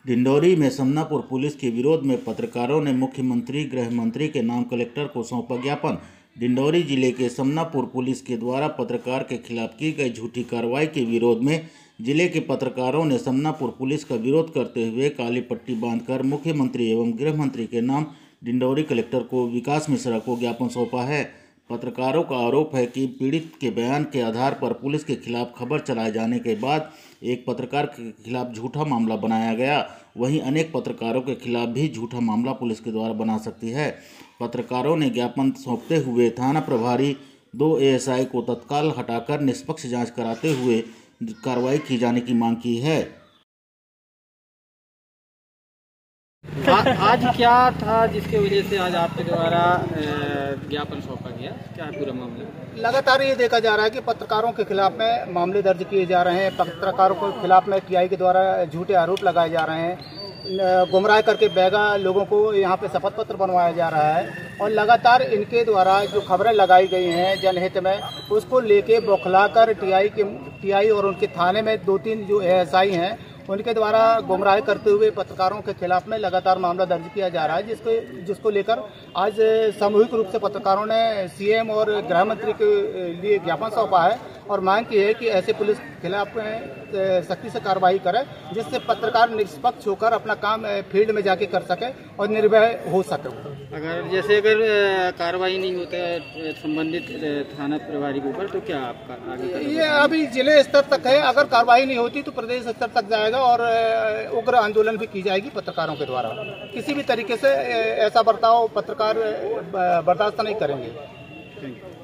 डिंडौरी में समनापुर पुलिस के विरोध में पत्रकारों ने मुख्यमंत्री गृह मंत्री के नाम कलेक्टर को सौंपा ज्ञापन। डिंडौरी जिले के समनापुर पुलिस के द्वारा पत्रकार के खिलाफ की गई झूठी कार्रवाई के विरोध में जिले के पत्रकारों ने समनापुर पुलिस का विरोध करते हुए काली पट्टी बांधकर मुख्यमंत्री एवं गृह मंत्री के नाम डिंडौरी कलेक्टर को विकास मिश्रा को ज्ञापन सौंपा है। पत्रकारों का आरोप है कि पीड़ित के बयान के आधार पर पुलिस के खिलाफ खबर चलाए जाने के बाद एक पत्रकार के खिलाफ झूठा मामला बनाया गया। वहीं अनेक पत्रकारों के खिलाफ भी झूठा मामला पुलिस के द्वारा बना सकती है। पत्रकारों ने ज्ञापन सौंपते हुए थाना प्रभारी 2 ASI को तत्काल हटाकर निष्पक्ष जांच कराते हुए कार्रवाई की जाने की मांग की है। आज क्या था जिसके वजह से आज आपके द्वारा ज्ञापन सौंपा गया, क्या है पूरा मामला? लगातार ये देखा जा रहा है कि पत्रकारों के खिलाफ में मामले दर्ज किए जा रहे हैं। पत्रकारों के खिलाफ में TI के द्वारा झूठे आरोप लगाए जा रहे हैं। गुमराह करके बैगा लोगों को यहाँ पे शपथ पत्र बनवाया जा रहा है और लगातार इनके द्वारा जो खबरें लगाई गई हैं जनहित में, उसको लेके बौखलाकर TI और उनके थाने में 2-3 जो ASI हैं उनके द्वारा गुमराह करते हुए पत्रकारों के खिलाफ में लगातार मामला दर्ज किया जा रहा है, जिसको लेकर आज सामूहिक रूप से पत्रकारों ने CM और गृह मंत्री के लिए ज्ञापन सौंपा है और मांग की है कि ऐसे पुलिस के खिलाफ सख्ती से कार्रवाई करे, जिससे पत्रकार निष्पक्ष होकर अपना काम फील्ड में जाके कर सके और निर्भय हो सके। अगर कार्रवाई नहीं होता है संबंधित थाना प्रभारी के ऊपर, तो क्या आपका आगे ये अभी जिले स्तर तक है। अगर कार्रवाई नहीं होती तो प्रदेश स्तर तक जाएगा और उग्र आंदोलन भी की जाएगी पत्रकारों के द्वारा। किसी भी तरीके से ऐसा बर्ताव पत्रकार बर्दाश्त नहीं करेंगे।